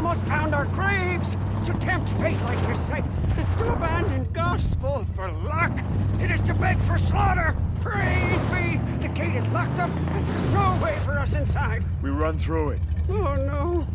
almost found our graves. To tempt fate like this sight, to abandon gospel for luck, it is to beg for slaughter. Praise be! The gate is locked up, and there's no way for us inside. We run through it. Oh no.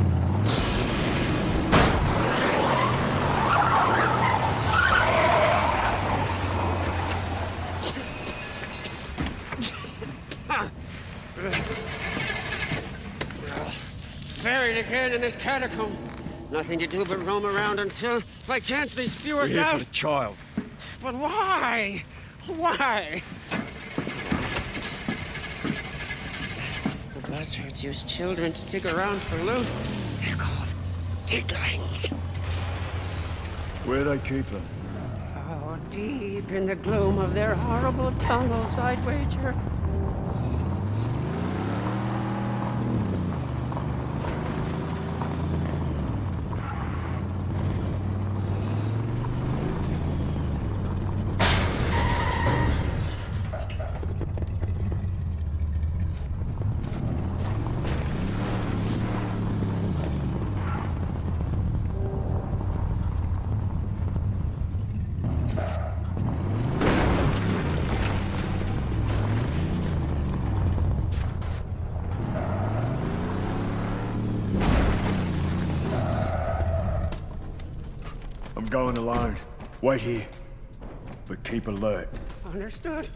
Buried again in this catacomb. Nothing to do but roam around until, by chance, they spew us We're here out. for the child. But why? Why? The buzzards use children to dig around for loot. They're called diglings. Where they keep them? Oh, deep in the gloom of their horrible tunnels, I'd wager. I'm going alone. Wait here. But keep alert. Understood.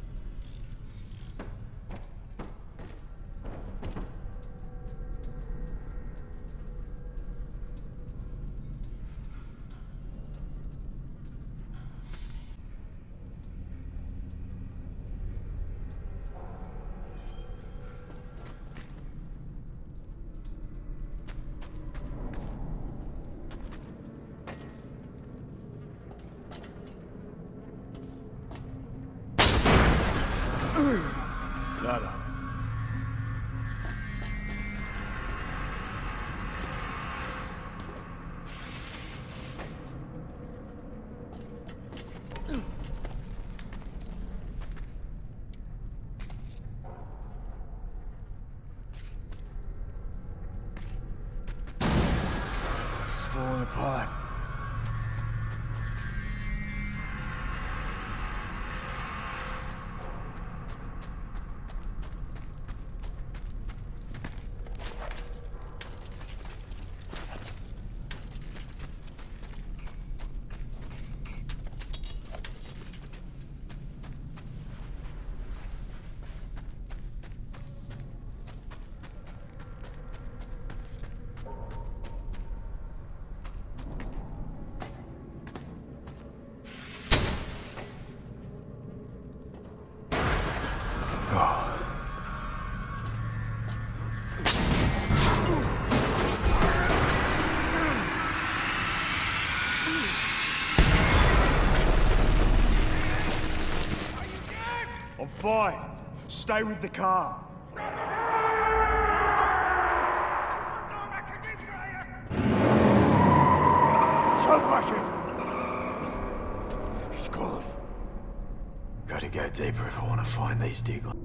Ladder. This is falling apart. I'm fine. Stay with the car. Choke back in. He's gone. Gotta go deeper if I want to find these diglings.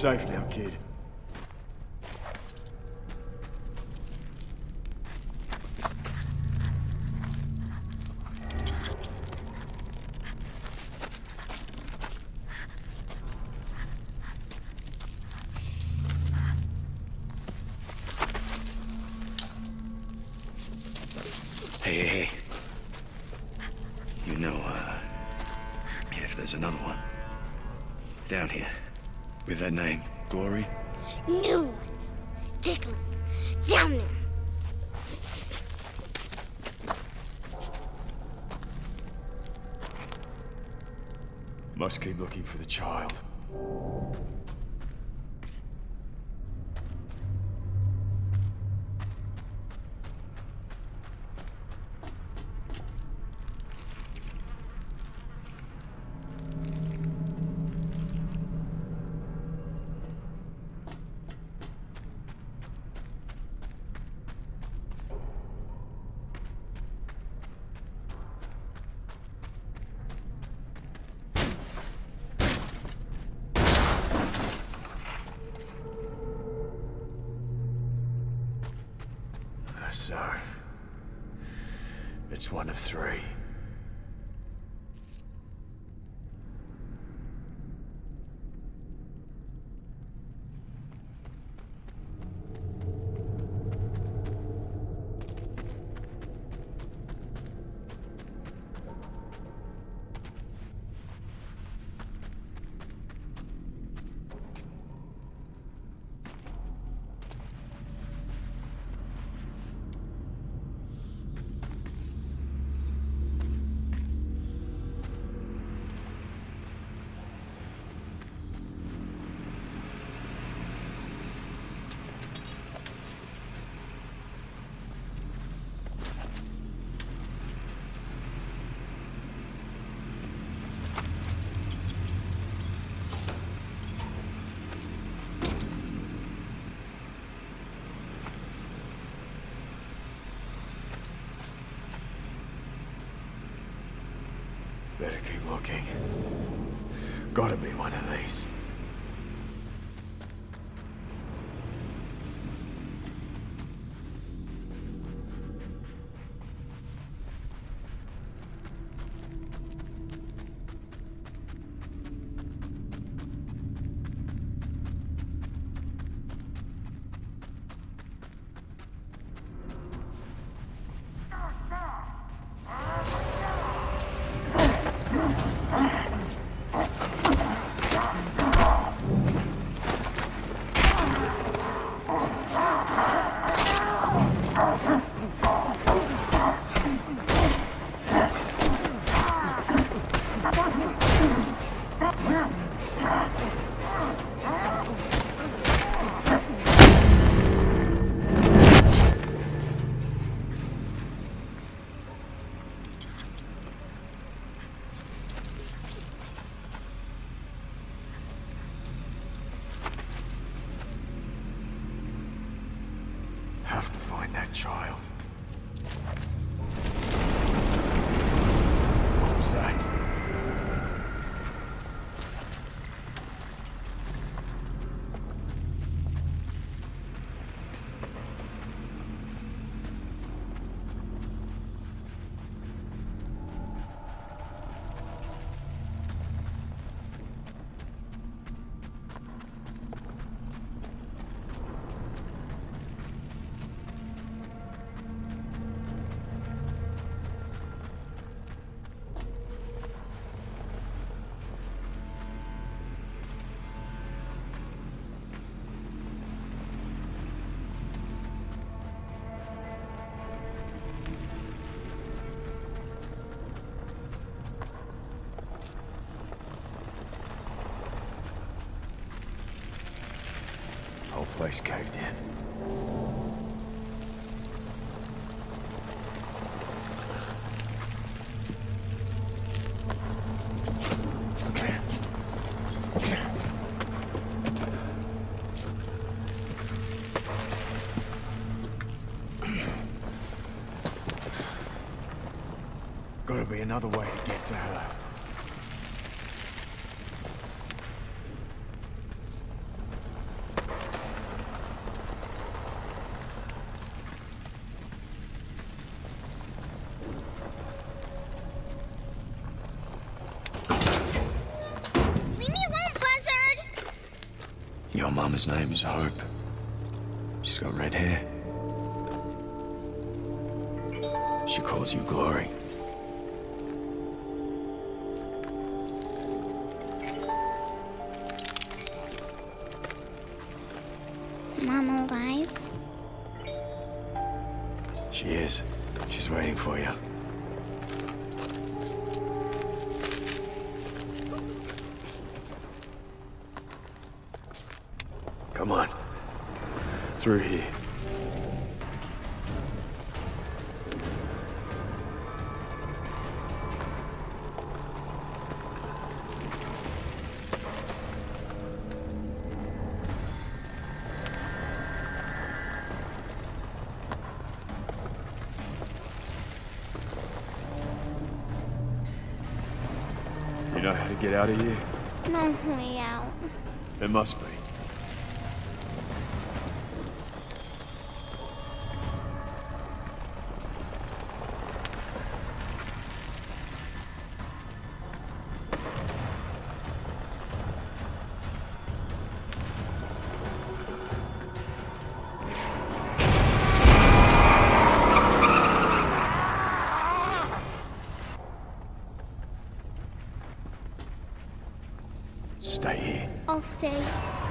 safe now, kid. Hey. You know, if there's another one. Down here. With that name, Glory? No. Declan. Down there. Must keep looking for the child. So, it's one of three. Better keep looking. Gotta be one of these. Have to find that child. What was that? Whole place caved in. Gotta be another way to get to her. My mama's name is Hope. She's got red hair. She calls you Glory. Mom alive? She is. She's waiting for you. Come on. Through here. You know how to get out of here? No way out. There must be. Stay here. I'll stay.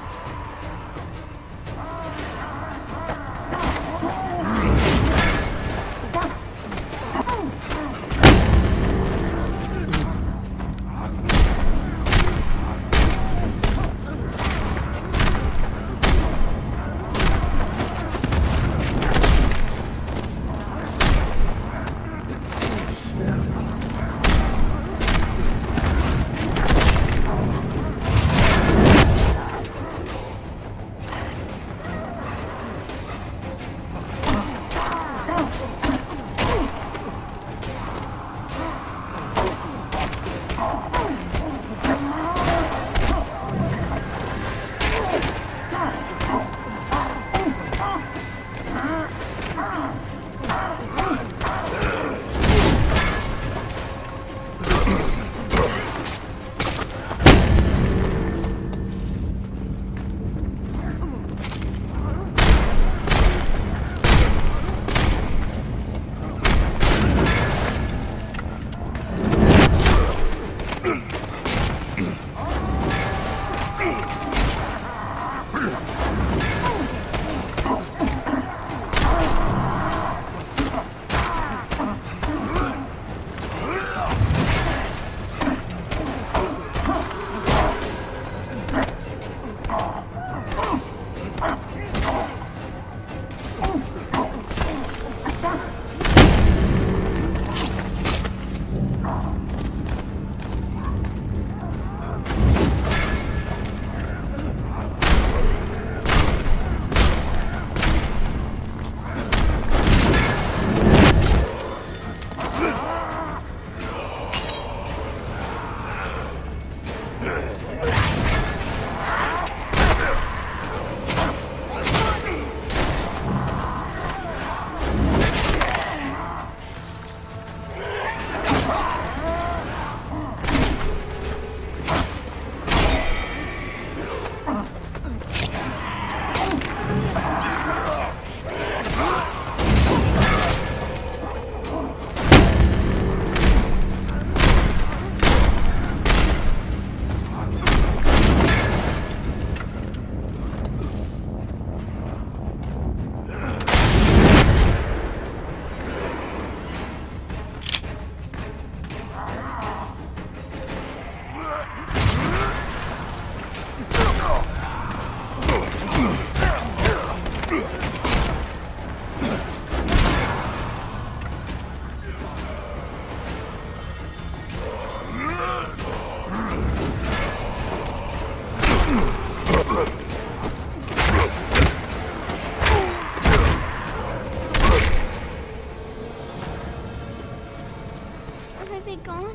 Are they gone?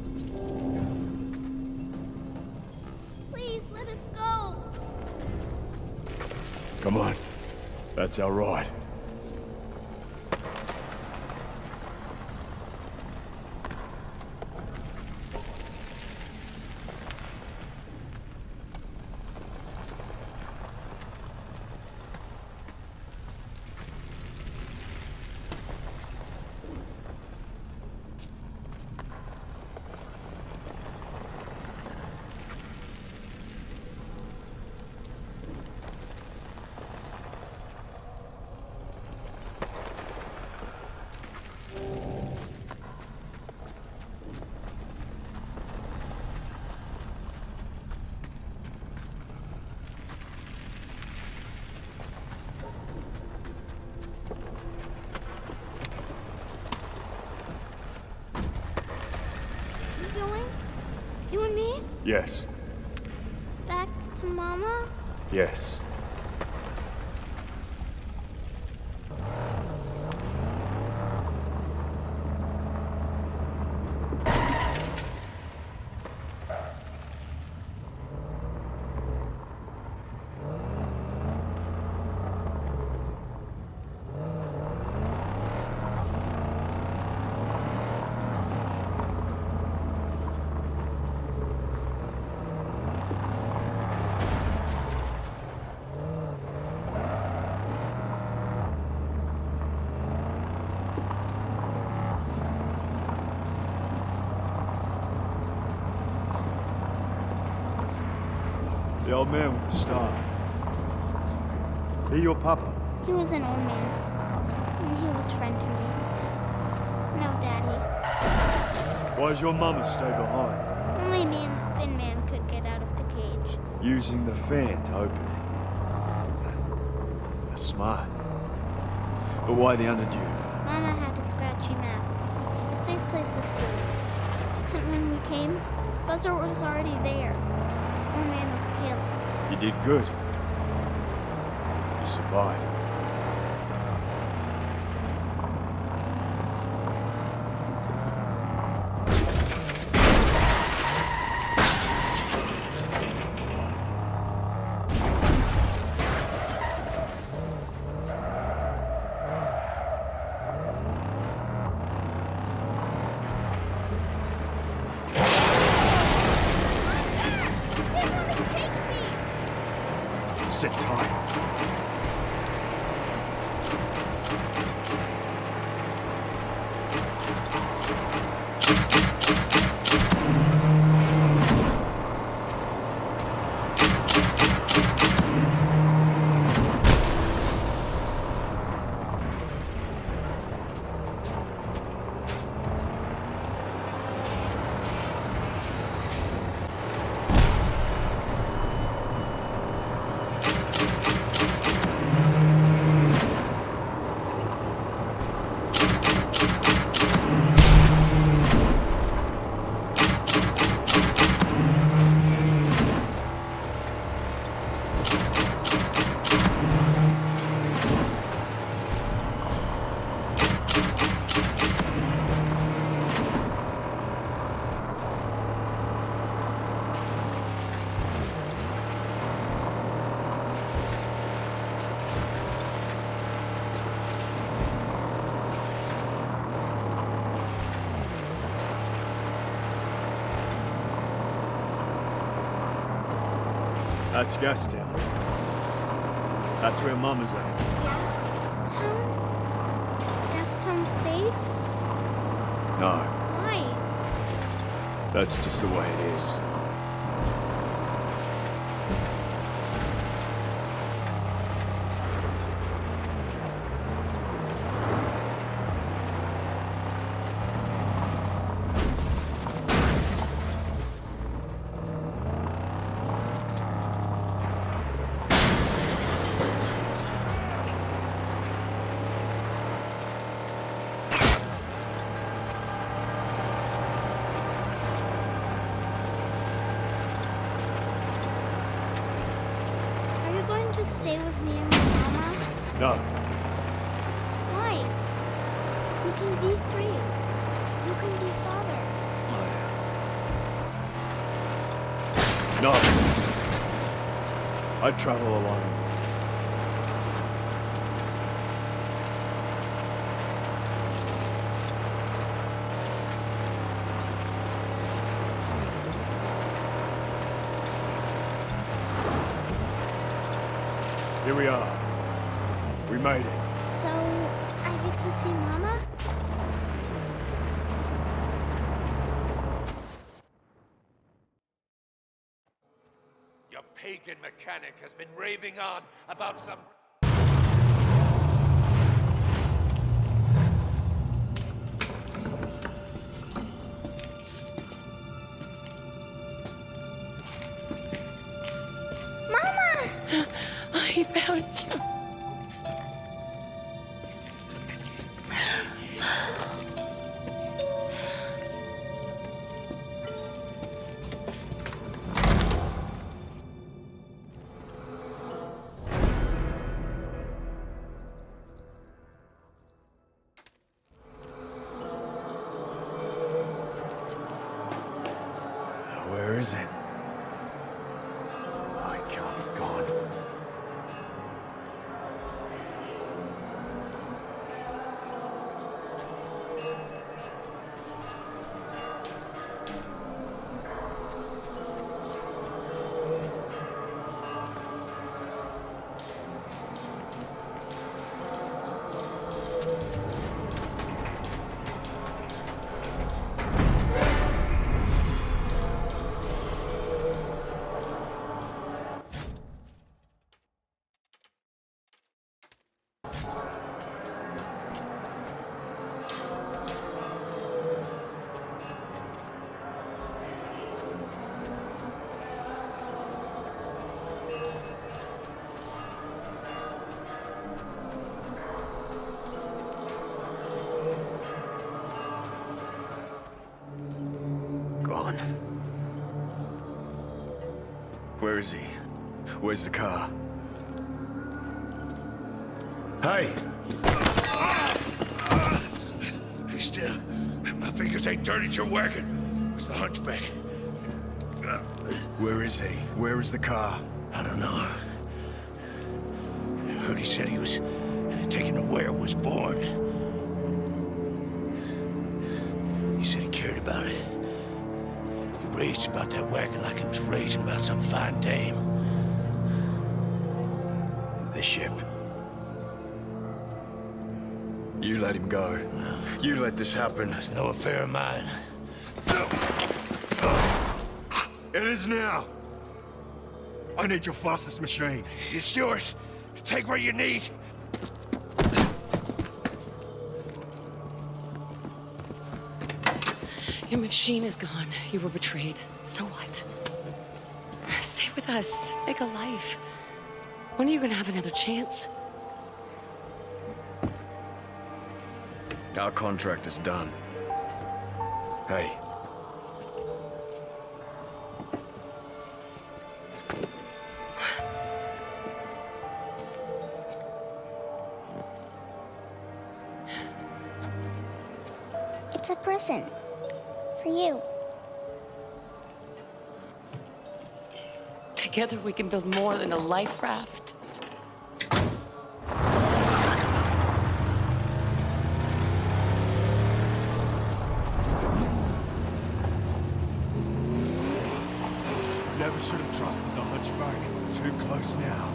Please, let us go. Come on. That's our ride. Yes. Back to Mama? Yes. The old man with the star. He your papa? He was an old man. And he was friend to me. No, Daddy. Why's your mama stay behind? Only me and the Thin Man could get out of the cage. Using the fan to open it. That's smart. But why the underdew? Mama had a scratchy map. A safe place with food. And when we came, Buzzard was already there. Old man was killed. You did good. You survived. Sit tight. That's Gastown. That's where Mama's at. Gastown? Gastown safe? No, Why? that's just the way it is. To stay with me and my Mama? No, Why? You can be free. You can be father. no. I travel alone. Here we are. We made it. So, I get to see Mama? Your pagan mechanic has been raving on about some... I found you. Gone. Where is he? Where's the car? Hey! Be still. My fingers ain't dirty your wagon. Where's the hunchback? Where is he? Where is the car? I don't know. I heard he said he was taken to where it was born. He said he cared about it. He raged about that wagon like he was raging about some fine dame. The ship. You let him go. You let this happen. It's no affair of mine. It is now. I need your fastest machine. It's yours. Take what you need. Your machine is gone. You were betrayed. So what? Stay with us. Make a life. When are you gonna have another chance? Our contract is done. Hey. It's a present. For you. Together we can build more than a life raft. Never should have trusted the hunchback. Too close now.